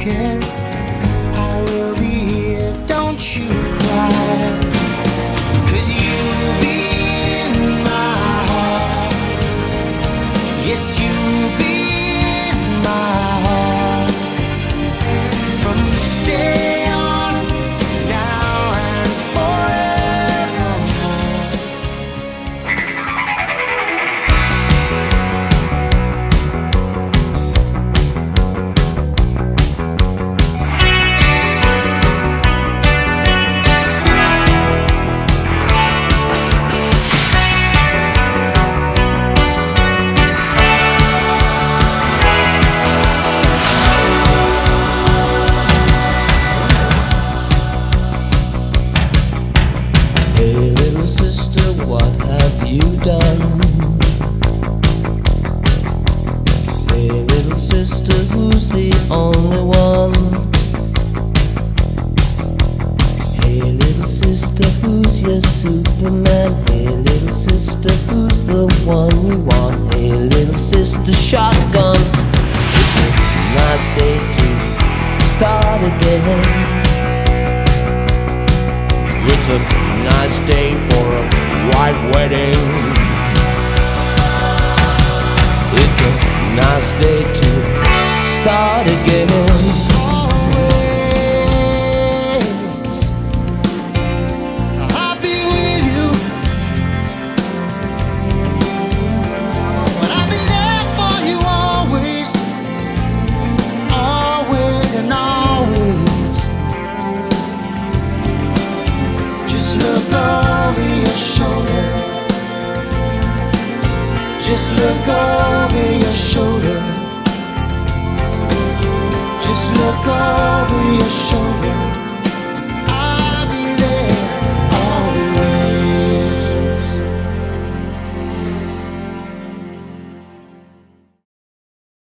care. I will be here, don't you cry. 'Cause you'll be in my heart. Yes, you'll be in my heart. From this day on, now and forevermore. Hey little sister, what have you done? Hey little sister, who's the only one? Hey little sister, who's your Superman? Hey little sister, who's the one you want? Hey little sister, shotgun. It's a nice day to start again. It's a nice day for a white wedding. It's a nice day to start again. Always, I'll be with you. But I'll be there for you always. Always and always. Just look over your shoulder. Just look over your shoulder. Just look over your shoulder.